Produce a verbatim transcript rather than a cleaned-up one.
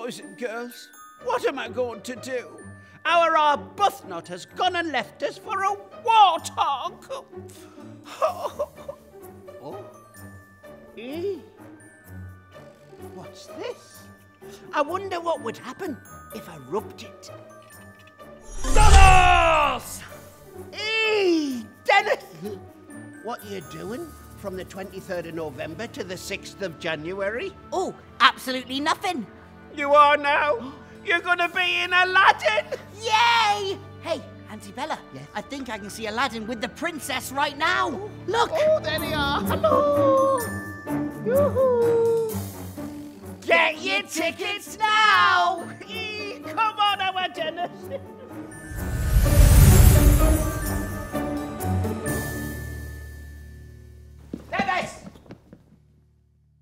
boys and girls, what am I going to do? Our Arbuthnot has gone and left us for a warthog. Oh. Eh? What's this? I wonder what would happen if I rubbed it. Dennis! Hey, Dennis! What are you doing from the twenty-third of November to the sixth of January? Oh, absolutely nothing. You are now? You're gonna be in Aladdin? Yay! Hey, Auntie Bella, Yes? I think I can see Aladdin with the princess right now. Look! Oh, there they are. Hello! Yoo-hoo! Get your tickets now! Come on, our Dennis.